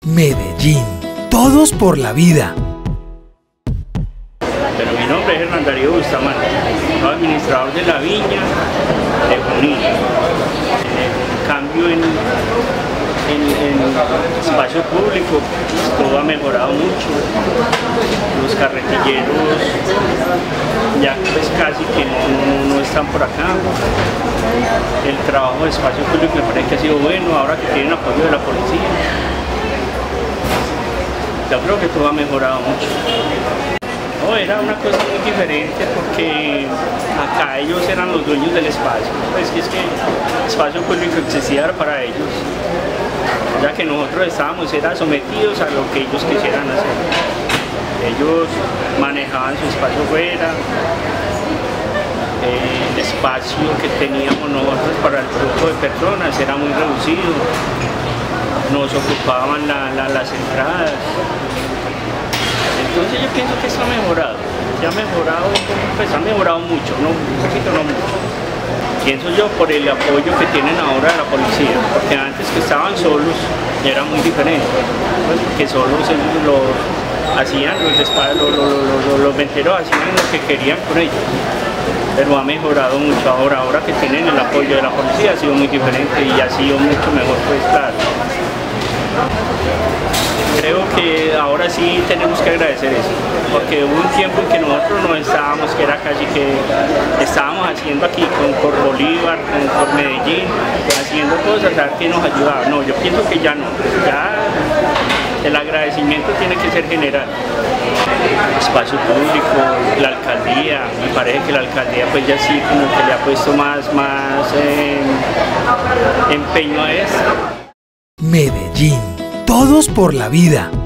Medellín, todos por la vida. Pero mi nombre es Hernán Darío Bustamante, soy administrador de la viña de Junín. El cambio en espacio público, todo ha mejorado mucho. Los carretilleros ya pues casi que no están por acá. El trabajo de espacio público me parece que ha sido bueno, ahora que tienen apoyo de la policía. Yo creo que todo ha mejorado mucho. No, era una cosa muy diferente porque acá ellos eran los dueños del espacio. Pues que es que el espacio público existía para ellos, ya que nosotros estábamos sometidos a lo que ellos quisieran hacer. Ellos manejaban su espacio fuera, el espacio que teníamos nosotros para el grupo de personas era muy reducido, nos ocupaban las entradas. Entonces yo pienso que eso ha mejorado, ya ha mejorado, pues ha mejorado mucho, no un poquito, no mucho. Pienso yo por el apoyo que tienen ahora de la policía, porque antes que estaban solos era muy diferente, pues porque solos ellos lo hacían, los venteros hacían lo que querían con ellos, pero ha mejorado mucho ahora que tienen el apoyo de la policía, ha sido muy diferente y ha sido mucho mejor, pues claro. Creo que ahora sí tenemos que agradecer eso, porque hubo un tiempo en que nosotros no estábamos, que era casi que estábamos haciendo aquí por Bolívar, por Medellín, haciendo cosas, a ver qué nos ayudaba. No, yo pienso que ya no, ya el agradecimiento tiene que ser general. Espacio público, la alcaldía, me parece que la alcaldía pues ya sí como que le ha puesto más empeño a esto. Medellín, todos por la vida.